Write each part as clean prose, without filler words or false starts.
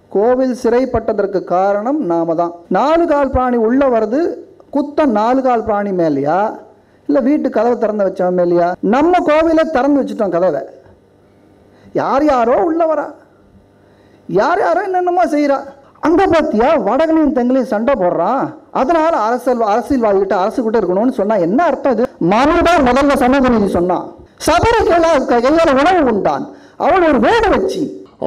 கோவில் சிறைப்பட்டதற்கு காரணம் நாம தான். 4 கால் பிராணி உள்ள வருது, குத்தம் 4 கால் பிராணி மேலையா இல்லை வீட்டு கதவை திறந்து வச்சவன் மேலையா? நம்ம கோவிலை திறந்து வச்சுட்டோம் கதவை. யார் யாரோ உள்ள வரா, யார் யாரோ என்னென்னமோ செய்கிறா. அங்கே பார்த்தியா வடகளையும் தெங்களையும் சண்டை போடுறான். அதனால அரசியல்வாதிகிட்ட அரசுகிட்ட இருக்கணும்னு சொன்னால் என்ன அர்த்தம்? இது மனுதான் முதல்ல சமூக நீதி சொன்னான். சபரிக்கெல்லாம் கையால் உணவு உண்டான், அவள் ஒரு வேடு வச்சு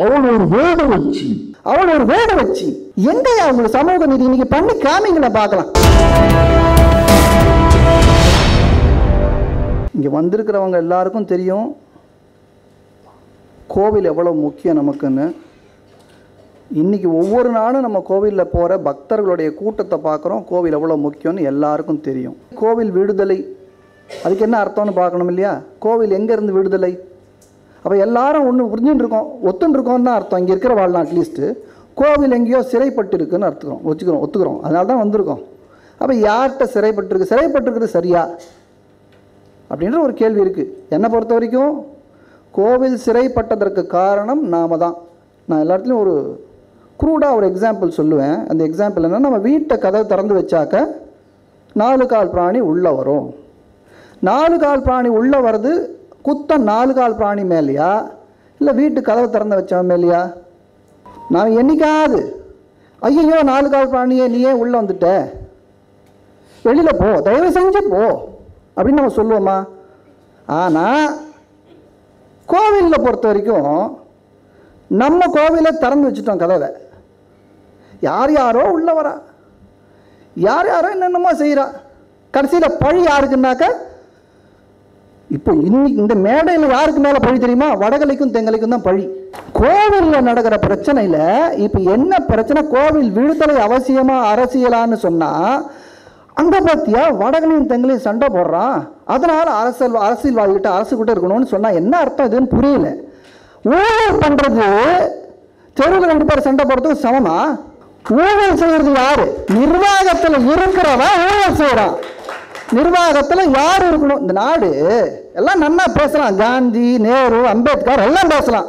எங்கயா உங்களுக்கு சமூக நீதி இன்னைக்கு பண்ணி காமிங்கள பார்க்கலாம். இங்க வந்திருக்கிறவங்க எல்லாருக்கும் தெரியும் கோவில் எவ்வளவு முக்கியம் நமக்குன்னு. இன்னைக்கு ஒவ்வொரு நாளும் நம்ம கோவிலில் போகிற பக்தர்களுடைய கூட்டத்தை பார்க்குறோம். கோவில் எவ்வளோ முக்கியம்னு எல்லாருக்கும் தெரியும். கோவில் விடுதலை, அதுக்கு என்ன அர்த்தம்னு பார்க்கணும் இல்லையா? கோவில் எங்கேருந்து விடுதலை? அப்போ எல்லாரும் ஒன்று புரிஞ்சுட்டு இருக்கோம், ஒத்துன்னு இருக்கோம்னு தான் அர்த்தம். இங்கே இருக்கிற வாழ்நாள் அட்லீஸ்ட்டு கோவில் எங்கேயோ சிறைப்பட்டு இருக்குன்னு ஒத்துக்கிறோம். அதனால தான் வந்திருக்கோம். அப்போ யார்கிட்ட சிறைப்பட்டுருக்குது சரியா அப்படின்ற ஒரு கேள்வி இருக்குது. என்னை பொறுத்த வரைக்கும் கோவில் சிறைப்பட்டதற்கு காரணம் நாம தான். நான் எல்லா இடத்துலையும் ஒரு க்ரூடாக ஒரு எக்ஸாம்பிள் சொல்லுவேன். அந்த எக்ஸாம்பிள் என்னென்னா, நம்ம வீட்டை கதவை திறந்து வச்சாக்க 4 கால் பிராணி உள்ளே வரும். 4 கால் பிராணி உள்ளே வருது, குத்தம் 4 கால் பிராணி மேலையா இல்லை வீட்டு கதவை திறந்து வச்சவன் மேலையா? நான் என்னைக்காவது ஐயோ 4 கால் பிராணியே நீ ஏன் உள்ளே வந்துட்ட, வெளியில் போ, தயவு செஞ்சு போ அப்படின்னு நம்ம சொல்லுவோமா? ஆனால் கோவிலில் பொறுத்த வரைக்கும் நம்ம கோவிலை திறந்து வச்சுட்டோம் கதவை. யார் யாரோ உள்ள வரா, யார் யாரோ என்னென்னமோ செய்கிறா. கடைசியில் பழி யாருக்குன்னாக்க, இப்போ இன்னைக்கு இந்த மேடையில் யாருக்கு மேலே பழி தெரியுமா? வடகலைக்கும் தெங்கலைக்கும் தான் பழி. கோவிலில் நடக்கிற பிரச்சனையில் இப்போ என்ன பிரச்சனை? கோவில் விடுதலை அவசியமா அரசியலான்னு சொன்னால், அங்கே பார்த்தியா வடகலையும் தெங்கலையும் சண்டை போடுறான். அதனால அரசியல்வாதிகிட்ட அரசுகிட்ட இருக்கணும்னு சொன்னால் என்ன அர்த்தம்? இதுன்னு புரியல. ஊழல் பண்ணுறது தெருவில் 2 பேர் சண்டை போடுறதுக்கு சமமா? ஊழல் செய்கிறது யாரு? நிர்வாகத்தில் இருக்கிறவன் ஊழல் செய்கிறான். நிர்வாகத்தில் யார் இருக்கணும்? இந்த நாடு எல்லாம் நன்னா பேசலாம், காந்தி, நேரு, அம்பேத்கர் எல்லாம் பேசலாம்.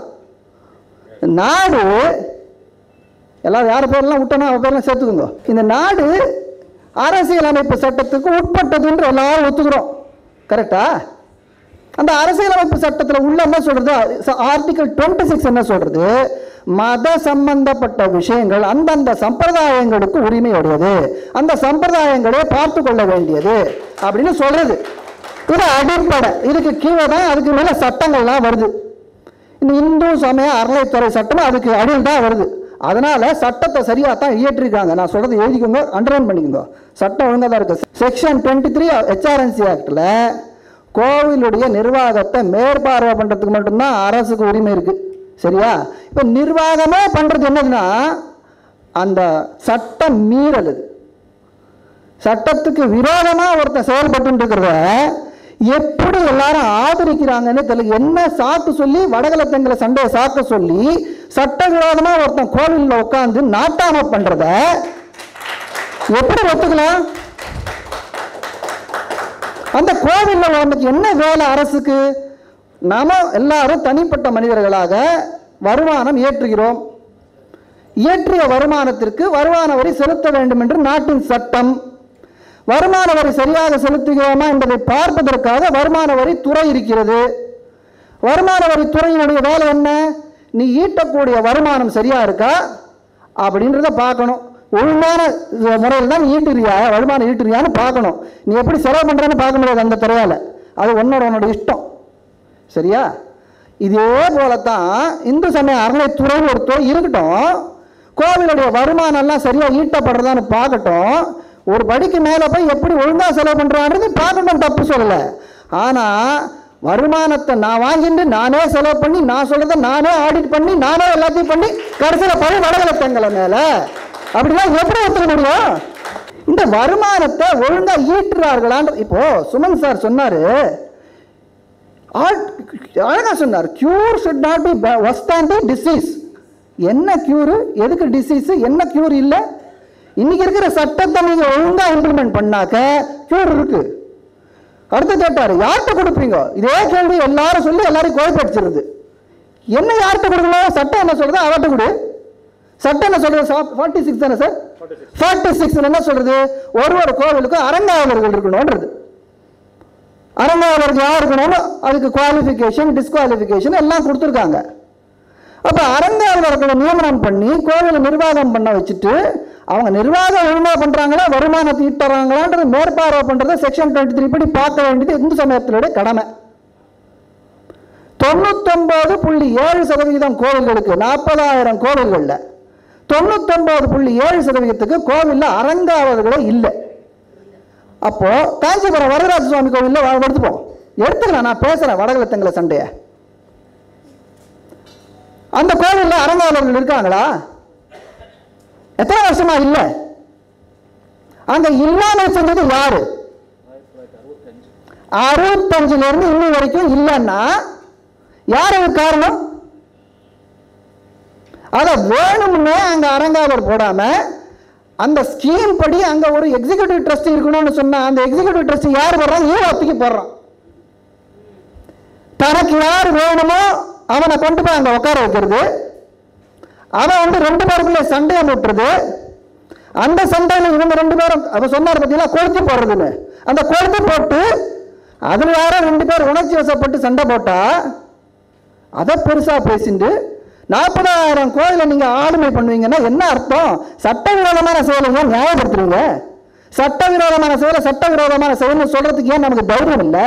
நாடு எல்லாரும் யார் பேரெல்லாம் விட்டோன்னா அவ பேரெல்லாம் சேர்த்துக்குங்க. இந்த நாடு அரசியலமைப்பு சட்டத்துக்கு உட்பட்டதுன்ற எல்லாரும் ஒத்துக்கிறோம், கரெக்டா? அந்த அரசியலமைப்பு சட்டத்தில் உள்ள என்ன சொல்றது? ஆர்டிகல் 26 என்ன சொல்றது? மத சம்பந்தப்பட்ட விஷயங்கள் அந்தந்த சம்பிரதாயங்களுக்கு உரிமையுடையது, அந்த சம்பிரதாயங்களே பார்த்து கொள்ள வேண்டியது அப்படின்னு சொல்றது. இது அடிப்படை. இதுக்கு கீழே தான் அதுக்கு மேல சட்டங்கள்லாம் வருது. இந்த இந்து சமய அறநிலைத்துறை சட்டம் அதுக்கு அடியில் தான் வருது. அதனால சட்டத்தை சரியாக தான் இயற்றிருக்காங்க. நான் சொல்றது எழுதிக்கோங்க, அண்டர்லைன் பண்ணிக்கோங்க. சட்டம் ஒழுங்காக தான் இருக்கு. செக்ஷன் 23 HRNC ஆக்டில் கோவிலுடைய நிர்வாகத்தை மேற்பார்வை பண்ணுறதுக்கு மட்டும்தான் அரசுக்கு உரிமை இருக்குது, சரியா? இப்போ நிர்வாகமே பண்ணுறது என்னதுன்னா அந்த சட்டம் மீறல். சட்டத்துக்கு விரோதமாக ஒருத்தர் செயல்பட்டு இருக்கிறத எப்படி எல்லாரும் ஆதரிக்கிறாங்கன்னு தெரியல. என்ன சாக்கு சொல்லி வடகலை தெங்கலை சண்டையை சாக்க சொல்லி சட்ட விரோதமாக ஒருத்தன் கோவிலில் உட்காந்து நாட்டாம பண்ணுறத எப்படி ஒத்துக்கலாம்? அந்த கோவிலில் நமக்கு என்ன வேலை அரசுக்கு? நாம எல்லாரும் தனிப்பட்ட மனிதர்களாக வருமானம் ஏற்றுகிறோம். இயற்றிய வருமானத்திற்கு வருமான வரி செலுத்த வேண்டும் என்று நாட்டின் சட்டம். வருமான வரி சரியாக செலுத்துகிறோமா என்பதை பார்ப்பதற்காக வருமான வரி துறை இருக்கிறது. வருமான வரி துறையினுடைய வேலை என்ன? நீ ஈட்டக்கூடிய வருமானம் சரியா இருக்கா அப்படின்றத பார்க்கணும். ஒழுங்கான முறையில் தான் ஈட்டுறியா, வருமானம் ஈட்டுறியான்னு பார்க்கணும். நீ எப்படி செலவு பண்ணுறன்னு பார்க்க முடியாது அந்த துறையால். அது உன்னோட இஷ்டம், சரியா? இதே போலத்தான் இந்து சமய அறநிலைத்துறை ஒரு துறை இருக்கட்டும். கோவிலுடைய வருமானம்லாம் சரியாக ஈட்டப்படுறதான்னு பார்க்கட்டும். ஒரு படிக்கு மேலே போய் எப்படி ஒழுங்காக செலவு பண்ணுறான்றது பார்க்கணும், தப்பு சொல்லலை. ஆனால் வருமானத்தை நான் வாங்கிட்டு நானே செலவு பண்ணி நான் சொல்கிறத நானே ஆடிட் பண்ணி நானே எல்லாத்தையும் பண்ணி கடைசியில் பழைய வடகலை தெங்கலை மேலே அப்படின்னா எப்படி ஒத்துக்க முடியும்? இந்த வருமானத்தை ஒழுங்கா ஈட்டுறார்களான்னு இப்போ சுமன் சார் சொன்னாரு, அழகா சொன்னார். Cure should not be worse than the disease. என்ன கியூரு, எதுக்கு டிசீஸ், என்ன கியூர் இல்லை? இன்னைக்கு இருக்கிற சட்டத்தை நீங்க ஒழுங்கா இம்ப்ளிமெண்ட் பண்ணாக்க கியூர் இருக்கு. அடுத்து கேட்டாரு, யார்கிட்ட கொடுப்பீங்க? இதே கேள்வி எல்லாரும் சொல்லி எல்லாரும் குழப்படிச்சிருது. என்ன யார்கிட்ட கொடுக்கணும்? சட்டம் என்ன சொல்றது? அவர்கிட்ட கொடு. சட்டம் என்ன சொல்றது? 46 தானே சார்? 46 என்ன சொல்றது? ஒரு கோவிலுக்கும் அரங்காவலர்கள் இருக்கணும்ன்றது. அரங்காவலர்கள் யார் இருக்கணும்? அதுக்கு குவாலிஃபிகேஷன், டிஸ்குவாலிஃபிகேஷன் எல்லாம் கொடுத்துருக்காங்க. அப்போ அரங்காவலர்களை நியமனம் பண்ணி கோவிலை நிர்வாகம் பண்ண வச்சுட்டு அவங்க நிர்வாகம் ஒழுங்காக பண்ணுறாங்களா, வருமானத்தை ஈட்டுறாங்களான்றது மேற்பார்வை பண்ணுறது செக்ஷன் 23 படி பார்க்க வேண்டியது இந்து சமயத்தினுடைய கடமை. 99.7% கோவில்களுக்கு, 40,000 கோவில்களில் 99.7%க்கு கோவிலில் அரங்காவலர்களே இல்லை. அப்போ காஞ்சிபுரம் வரதராஜ சுவாமி கோவிலில் எடுத்துப்போம், எடுத்துக்கலாம். நான் பேசுகிறேன் வடகலை தெங்கலை சண்டையை. அந்த கோவிலில் அரங்காவலர்கள் இருக்காங்களா? எத்தனை வருஷமா இல்லை? அங்க இல்லாம செஞ்சது யாரு? 65 இருந்து இன்னும் வரைக்கும் இல்லைன்னா யாருக்கு காரணம்? அத வேணும்னே அங்க அரங்காவலர் போடாம அந்த ஸ்கீம் படி அங்க ஒரு எக்ஸிகியூட்டிவ் ட்ரஸ்டி இருக்கணும்னு சொன்னா அந்த எக்ஸிகியூட்டிவ் ட்ரஸ்டி யார் போடுறான்? ஈழத்துக்கு போடுறான். தனக்கு யார் வேணுமோ அவனை கொண்டு போய் அங்க உட்கார வைக்கிறது. அவன் வந்து 2 பேருக்குள்ள சண்டையை மூட்டுறது. அந்த சண்டையில இவங்க 2 பேரும் அவ சொன்னார் பார்த்தீங்களா, கொளுத்தி போடுறதுன்னு. அந்த கொளுத்தி போட்டு அதுல யாரோ 2 பேர் உணர்ச்சி வசப்பட்டு சண்டை போட்டா அதை பெருசா பேசிட்டு 40,000 கோயிலை நீங்க ஆளுமை பண்ணுவீங்கன்னா என்ன அர்த்தம்? சட்டவிரோதமான செயலை நியாயப்படுத்துறீங்க. சட்டவிரோதமான செயலை சட்டவிரோதமான செயல்னு சொல்றதுக்கு ஏன் நமக்கு தைரியம் இல்லை?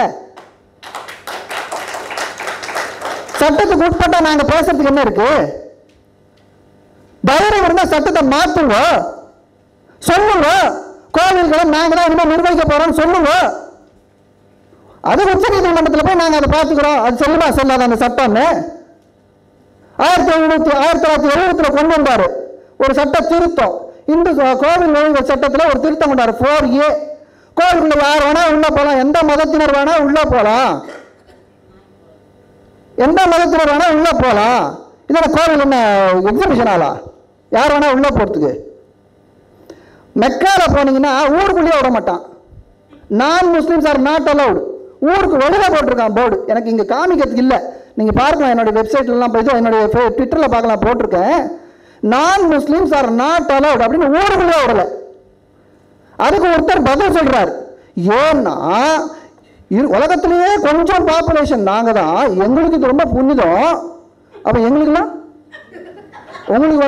சட்டத்துக்கு உட்பட்டா நாங்க பேசுறதுக்கு என்ன இருக்கு? தைரியம் இருந்தா சட்டத்தை மாத்துங்க, சொல்லுங்க. கோவில்களை நாங்க தான் இனிமேல் நிர்வகிக்க போறோம் சொல்லுங்க. அது உச்ச நீதிமன்றத்தில் போய் நாங்க அதை பார்த்துக்கிறோம். அது சொல்லுமா சொல்லாத அந்த சட்டம்னு 1970 கொண்டு வந்தாரு ஒரு சட்ட திருத்தம். இந்து கோவில் நுழைவு சட்டத்தில் ஒரு திருத்தம் கொண்டாரு 4A. கோவிலுக்குள்ள யார் வேணா உள்ள போலாம், எந்த மதத்தினர் வேணா உள்ள போலாம், எந்த மதத்தினர் வேணா உள்ள போலாம். இதோட கோவில் என்ன எக்ஸிபிஷன் ஆளா? யார் வேணா உள்ள போறதுக்கு? மெக்கால போனீங்கன்னா ஊருக்குள்ளேயே விட மாட்டான். நான் முஸ்லிம்ஸ் ஆர் நாட் அலவுட். ஊருக்கு வெளியில போட்டிருக்கான் போர்டு. எனக்கு இங்க காமிக்கிறதுக்கு இல்லை, நீங்க பார்க்கலாம். என்னுடைய வெப்சைட்லாம் போய் என்னுடைய ட்விட்டர்ல பார்க்கலாம், போட்டிருக்கேன். நான் முஸ்லிம்ஸ் ஆர் நாட் அலவுட் அப்படின்னு ஊருக்குள்ளே விடல. அதுக்கு ஒருத்தர் பதில் சொல்றாரு. ஏன்னா உலகத்திலேயே கொஞ்சம் பாப்புலேஷன் நாங்க தான், எங்களுக்கு இது ரொம்ப புனிதம். அப்ப எங்களுக்குலாம் உங்களுக்கு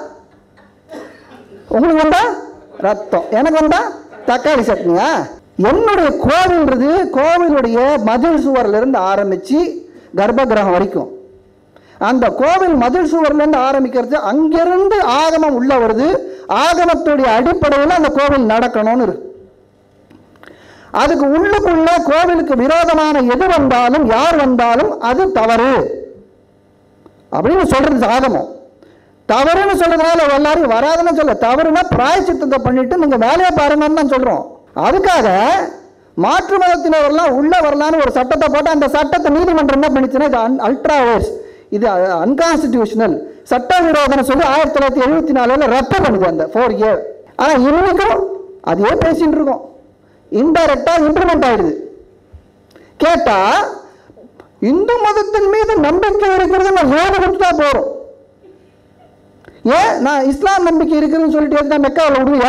வந்தா ரத்தம், எனக்கு வந்தா தக்காளி சட்னியா? என்னுடைய கோவில்ன்றது கோவிலுடைய மதில் சுவர்ல இருந்து ஆரம்பிச்சு கர்ப்ப கிரகம் வரைக்கும். அந்த கோவில் மதில் சுவர்ல இருந்து ஆரம்பிக்கிறது, அங்கிருந்து ஆகமம் உள்ள வருது. ஆகமத்துடைய அடிப்படையில் அந்த கோவில் நடக்கணும்னு இருக்கு. அதுக்கு உள்ளுக்குள்ள கோவிலுக்கு விரோதமான எது வந்தாலும் யார் வந்தாலும் அது தவறு அப்படின்னு சொல்றது ஆகமம். தவறுன்னு சொல்றதுனால எல்லாரும் வராதுன்னு சொல்ல, தவறுனா பிராயச்சித்தத்தை பண்ணிட்டு நீங்க வேலையை பாருங்கன்னு தான் சொல்றோம். அதுக்காக மாற்று மதத்தினரெல்லாம் உள்ள வரலான்னு ஒரு சட்டத்தை போட்டு அந்த சட்டத்தை நீதிமன்றம் என்ன பண்ணிச்சுன்னா இது அல்ட்ரா வேர்ஸ், இது அன்கான்ஸ்டிடியூஷனல், சட்டவிரோதம்னு சொல்லி 1974 ரத்து பண்ணுது அந்த 4A. ஆனா இன்னைக்கும் அதே பேசிட்டு இருக்கோம். இன்டைரக்டா இம்ப்ளிமெண்ட் ஆயிடுது. கேட்டா இந்து மதத்தின் மீது நம்பிக்கை இருக்கிறது நான் வேலை கொடுத்தா போறோம். ஏன் நான் இஸ்லாம் நம்பிக்கை இருக்குதுன்னு சொல்லிட்டு மெக்காவில் விடுவியா?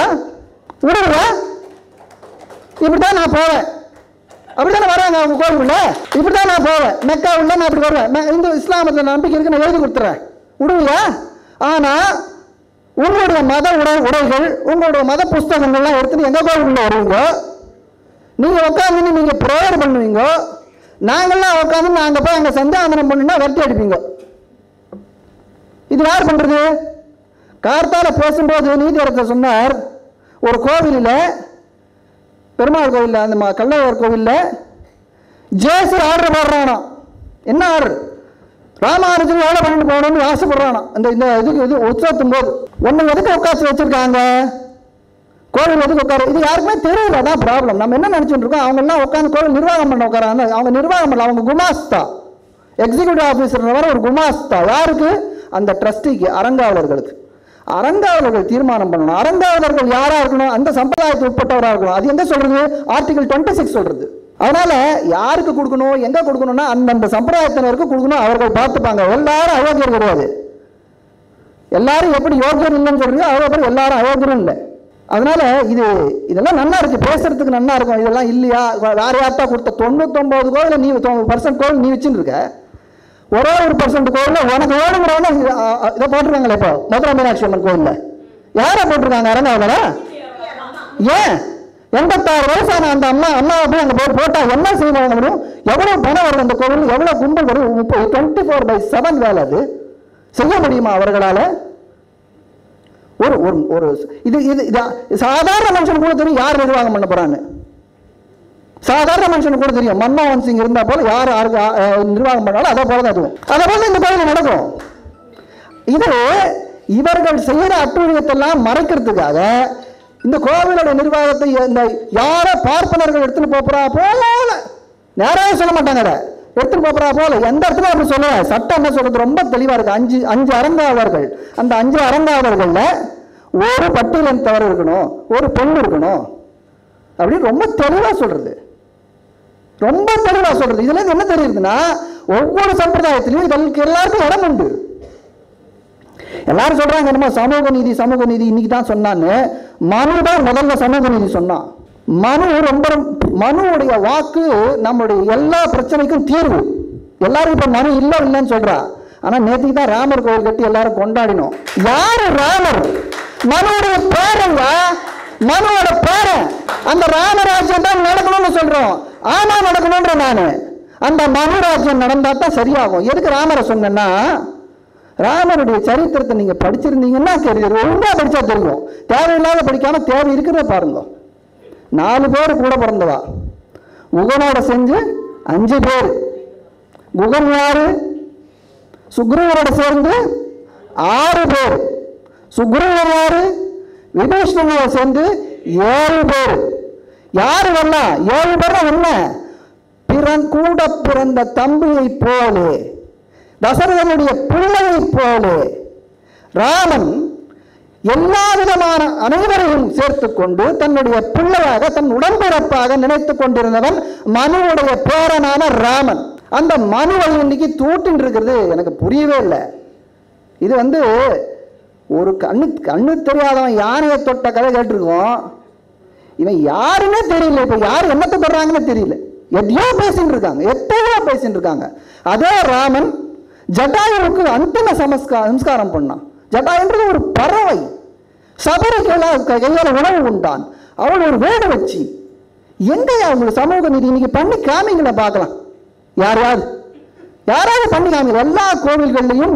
இப்படித்தான் நான் போவேன். அப்படித்தானே வராங்க அவங்க கோவிலுக்குள்ள. இப்படித்தான் நான் போவேன் மெக்காவுள்ள, நான் அப்படி வருவேன். இந்த இஸ்லாமத்தில் நம்பிக்கை இருக்கு நான் எழுதி கொடுத்துறேன், விடுவியா? ஆனா உங்களுடைய மத உடைகள் உங்களுடைய மத புஸ்தகங்கள்லாம் எடுத்துட்டு எங்க கோவிலுக்குள்ள வருவீங்க, நீங்க உட்காந்து நீங்க ப்ரேயர் பண்ணுவீங்க, நாங்கள்லாம் உட்காந்து நாங்க போய் அங்க சந்தியாவந்தனம் பண்ணுனா வெட்டி அடிப்பீங்க. இது யார் பண்றது? கார்த்தால பேசும்போது நீதியரசர் சொன்னார், ஒரு கோவிலில் பெருமாள் கோவிலில் அந்த கள்ளவர் கோவிலில் ஜேசு ஆர்டர் போடுறானா. என்ன ஆர்டர்? ராமானுஜன் வேலை பண்ணிட்டு போகணும்னு ஆசைப்படுறானா. அந்த இந்த இது உற்சவத்தும் போது ஒன்று எதுக்கு உட்காந்து வச்சிருக்காங்க? கோவில் எதுக்கு உட்காரு? இது யாருக்குமே தெரியல. அதான் ப்ராப்ளம். நம்ம என்ன நினைச்சுட்டு இருக்கோம், அவங்க எல்லாம் உட்காந்து கோவில் நிர்வாகம் பண்ண உட்காராங்க. அவங்க நிர்வாகம் பண்ணல, அவங்க குமாஸ்தா, எக்ஸிக்யூட்டிவ் ஆஃபீஸர் வர ஒரு குமாஸ்தா. யாருக்கு? அந்த ட்ரஸ்டிக்கு, அரங்காவலர்களுக்கு. அரங்காவலர்கள் தீர்மானம் பண்ணணும். அரங்காவலர்கள் யாரா இருக்கணும்? அந்த சம்பிரதாயத்துக்கு உட்பட்டவராக இருக்கணும். அது எங்க சொல்றது? ஆர்டிகல் 26 சொல்றது. அதனால யாருக்கு கொடுக்கணும், எங்க கொடுக்கணும்னா அந்தந்த சம்பிரதாயத்தினருக்கு கொடுக்கணும். அவர்கள் பார்த்துப்பாங்க. எல்லாரும் அயோக்கியர் கிடையாது. எல்லாரும் எப்படி யோகியம் இல்லைன்னு சொல்றீங்க, அவ்வளோ எல்லாரும் அயோக்கியம் இல்லை. அதனால இதெல்லாம் நல்லா இருக்கு, பேசுறதுக்கு நல்லா இருக்கும். இதெல்லாம் இல்லையா? வேற யார்ட்டா கொடுத்த 99 கோவில் நீ 1% கோவில் நீ வச்சுன்னு இருக்க, ஒரே 1% கோவில் உனக்கு வேணுங்கிறவங்க இதை போட்டிருக்காங்களே. இப்போ மதுரை மீனாட்சி அம்மன் கோவில்ல யாரை போட்டிருக்காங்க? அரங்காவலரா? ஏன் 86 வயசான அந்த அம்மாவை போய் அங்கே போட்டா என்ன செய்வாங்க முடியும்? எவ்வளவு பணம் வரும் அந்த கோவில், எவ்வளவு கும்பல் வரும்? 24/7 வேலை. அது செய்ய முடியுமா அவர்களால? ஒரு ஒரு இது சாதாரண மனுஷன் கூட தெரியும் யார் நிர்வாகம் பண்ண போறான்னு. சாதாரண மனுஷனுக்கு கூட தெரியும். மன்மோகன் சிங் இருந்தா போல யார் நிர்வாகம் பண்ணாலும் அதை போல தான் அதுவும். அதை போல இந்த கோயில் நடக்கும். இது இவர்கள் செய்யற அட்டூழியத்தெல்லாம் மறைக்கிறதுக்காக இந்த கோவிலோட நிர்வாகத்தை இந்த யாரோ பார்ப்பனர்கள் எடுத்துட்டு போறா போல நேராக சொல்ல மாட்டாங்க. எடுத்துட்டு போறா போல எந்த இடத்துல அப்படி சொல்லுவாங்க. சட்டம் என்ன சொல்றது ரொம்ப தெளிவா இருக்கு. 5 அரங்காவலர்கள், அந்த 5 அரங்காவலர்கள்ல ஒரு பட்டியலின் தவறு இருக்கணும், ஒரு பெண் இருக்கணும் அப்படின்னு ரொம்ப தெளிவா சொல்றது. ரொம்ப தெளிவா சொல்றது. இதுல என்ன தெரியுதுன்னா, ஒவ்வொரு சம்பிரதாயத்திலையும் இதற்கு எல்லாருக்கும் இடம் உண்டு. எல்லாரும் சொல்றாங்க என்னமோ சமூக நீதி சமூக நீதி இன்னைக்கு தான் சொன்னான்னு. மனு தான் முதல்ல சமூக நீதி சொன்னான். மனுவுடைய வாக்கு நம்முடைய எல்லா பிரச்சனைக்கும் தீர்வு. எல்லாரும் இப்ப மனு இல்லைன்னு சொல்றா. ஆனா நேற்றுக்கு தான் ராமர் கோவில் கட்டி எல்லாரும் கொண்டாடினோம். யாரு ராமர்? மனுவுடைய பேரங்க, மனுவோட பேரன். அந்த ராமராஜ்யம் தான் நடக்கணும்னு சொல்றோம். ஆனா நடக்கணும்ன்ற நானு. அந்த மனுராஜ்யம் நடந்தா தான் சரியாகும். எதுக்கு ராமரை சொன்னா, ராமருடைய சரித்திரத்தை நீங்க படிச்சிருந்தீங்கன்னா தெரியும். ஒழுங்கா படிச்சா தெரியும். தேவையில்லாத படிக்காம தேவை இருக்கிறத பாருங்க. 4 பேர் கூட பிறந்தவா. குகனோட செஞ்சு 5 பேர். குகன் யாரு? சுக்ரீவரோட சேர்ந்து 6 பேர். சுக்ரீவர் யாரு? விபீஷணனோட சேர்ந்து 7 பேர். யாரு வரலாம்? 7 பேர் என்ன? கூட பிறந்த தம்பியை போலே, தசரதனுடைய பிள்ளையை போலே ராமன் எல்லா விதமான அனைவரையும் சேர்த்து கொண்டு தன்னுடைய பிள்ளையாக, தன் உடன்பிறப்பாக நினைத்து கொண்டிருந்தவன் மனுவுடைய பேரனான ராமன். அந்த மனுவை இன்னைக்கு தூட்டின் இருக்கிறது எனக்கு புரியவே இல்லை. இது ஒரு கண்ணு தெரியாதவன் யானையை தொட்ட கதை கேட்டிருக்கோம். இவன் யாருன்னே தெரியல. இப்ப யாரு என்னத்தை தொடுறாங்கன்னு தெரியல. எதையோ பேசிட்டு இருக்காங்க. அதே ராமன் ஜட்டாயுவுக்கு அந்திம சம்ஸ்காரம் பண்ணான். ஜட்டாயுன்றது ஒரு பறவை. சபரி கையால உணவு உண்டான். அவள் ஒரு வேடு வச்சு எங்கயா உங்களுக்கு சமூக நீதி இன்னைக்கு பண்ணி காமிங்கள பார்க்கலாம். யாராவது பண்ணி காமிங்க. எல்லா கோவில்கள்லையும்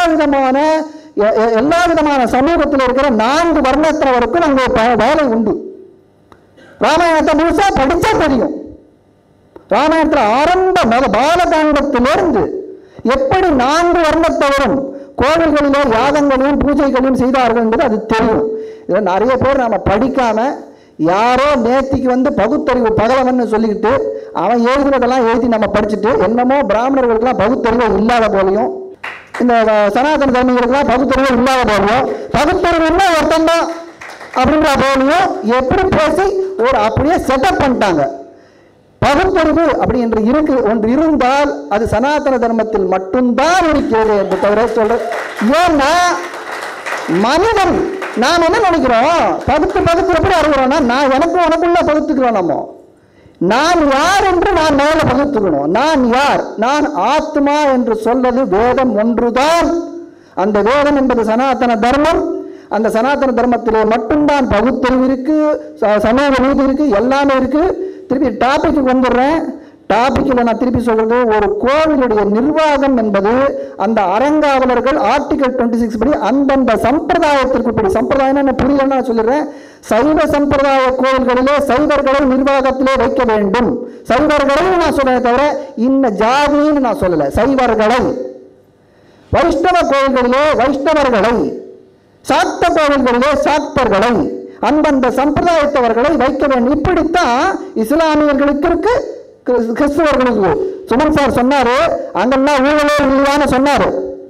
எல்லா விதமான சமூகத்தில் இருக்கிற 4 வர்ணத்தினருக்கும் அங்கே வேலை உண்டு. ராமாயணத்தை முழுசா படிச்சா தெரியும். ராமாயணத்தில் ஆரம்ப பாலகாண்டத்திலிருந்து எப்படி 4 வர்ணத்தவரும் கோவில்களிலே யாகங்களையும் பூஜைகளையும் செய்தார்கள் என்பது அது தெரியும். இதை நிறைய பேர் நாம படிக்காம யாரோ நேத்திக்கு பகுத்தறிவு பகலவன் சொல்லிக்கிட்டு அவன் எழுதுனதெல்லாம் எழுதி நம்ம படிச்சுட்டு என்னமோ பிராமணர்களுக்கெல்லாம் பகுத்தறிவு இல்லாத போலையும், இந்த சனாதன தர்மிகளுக்கெல்லாம் பகுத்தறிவு இல்லாத போலையும், பகுத்தறிவுன்னா ஒருத்தன் தான் அப்படின்ற போலையும் எப்படி பேசி அப்படியே செட்டப் பண்ணிட்டாங்க. பகுத்தறிவு அப்படி என்று ஒன்று இருந்தால் அது சனாதன தர்மத்தில் மட்டும்தான் இருக்கிறது என்று தவிர சொல்ற. ஏன்னா மனிதன் நாம் என்ன நினைக்கிறோம், பகுத்து அறிவுறோம்னா நான் உனக்குள்ள பகுத்துக்கிறோம். நான் யார் என்று நான் மேல பகுத்துக்கணும். நான் யார்? நான் ஆத்மா என்று சொல்வது வேதம் ஒன்றுதான். அந்த வேதம் என்பது சனாதன தர்மம். அந்த சனாதன தர்மத்திலே மட்டும்தான் பகுத்தறிவு இருக்கு, சமூக நீதி இருக்கு, எல்லாமே இருக்கு. திருப்பி டாபிக்கு வந்துடுறேன். டாபிக்கில் நான் திருப்பி சொல்றது, ஒரு கோவிலுடைய நிர்வாகம் என்பது அந்த அரங்காவலர்கள் ஆர்டிகல் 26 படி அந்தந்த சம்பிரதாயத்திற்கு படி, சம்பிரதாயம் என்ன புரியலன்னு நான் சொல்லிடுறேன். சைவ சம்பிரதாய கோவில்களிலே சைவர்களை நிர்வாகத்திலே வைக்க வேண்டும். சைவர்களை நான் சொல்றேன் தவிர இன்ன ஜாதின்னு நான் சொல்லல. சைவர்களை, வைஷ்ணவ கோவில்களிலே வைஷ்ணவர்களை, சாக்த கோவில்களிலே சாக்தர்களை, அந்தந்த சம்பிரதாயத்தவர்களை வைக்க வேண்டும். இப்படித்தான் இஸ்லாமியர்களுக்கு இருக்கு, கிறிஸ்துவர்களுக்கு. சுமன் சார் சொன்னாரு அங்கெல்லாம் ஊழலே இல்லையான்னு சொன்னாரு.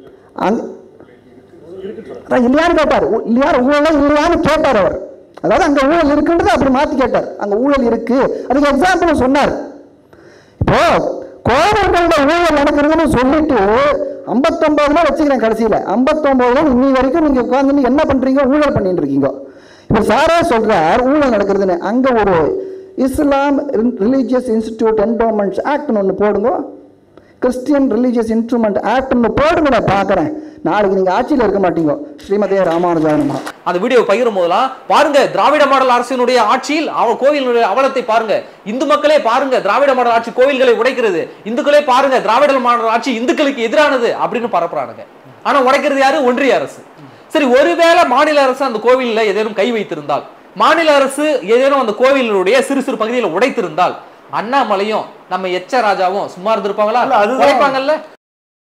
இல்லையான்னு கேட்டார். ஊழலே இல்லையான்னு கேட்டார் அவர். அதாவது அங்க ஊழல் இருக்குன்றது அப்படி மாத்தி கேட்டார். அங்க ஊழல் இருக்கு, அதுக்கு எக்ஸாம்பிள் சொன்னார். இப்போ கோவில்களோட ஊழல் நடக்கிறதுன்னு சொல்லிட்டு 59 வச்சுக்கிறேன் கடைசியில் 59 இன்னி வரைக்கும் நீங்கள் உட்காந்து என்ன பண்ணுறீங்க? ஊழல் பண்ணிட்டு இருக்கீங்க. இப்போ சாரே சொல்கிறார் ஊழல் நடக்கிறதுன்னு. அங்கே ஒரு இஸ்லாம் ரிலீஜியஸ் இன்ஸ்டிடியூட் என்டோமெண்ட்ஸ் ஆக்ட்னு ஒன்று போடுங்க, கிறிஸ்டியன் ரிலீஜியஸ் இன்ஸ்ட்ருமெண்ட் ஆக்ட்னு போடுங்க. நான் பார்க்குறேன். நாளைக்கு நீங்கள் ஆட்சியில் இருக்க மாட்டீங்க. ஸ்ரீமதே ராமானுஜாயனமா. அந்த வீடியோ பகிரும் போதெல்லாம் பாருங்க, திராவிட மாடல் அரசினுடைய ஆட்சியில் கோவிலுடைய அவலத்தை பாருங்க. இந்து மக்களே பாருங்க, திராவிட மாடல் ஆட்சி கோவில்களை உடைக்கிறது. இந்துக்களே பாருங்க, திராவிட மாடல் ஆட்சி இந்துக்களுக்கு எதிரானது அப்படின்னு பரப்புறானுங்க. ஆனா உடைக்கிறது யாரு? ஒன்றிய அரசு. சரி, ஒருவேளை மாநில அரசு அந்த கோவிலில் ஏதேனும் கை வைத்திருந்தால், மாநில அரசு ஏதேனும் அந்த கோவிலுடைய சிறு சிறு பகுதியில் உடைத்திருந்தால், அண்ணாமலையும் நம்ம எச்ச ராஜாவும் சும்மா இருந்திருப்பாங்களா? உடைப்பாங்கல்ல.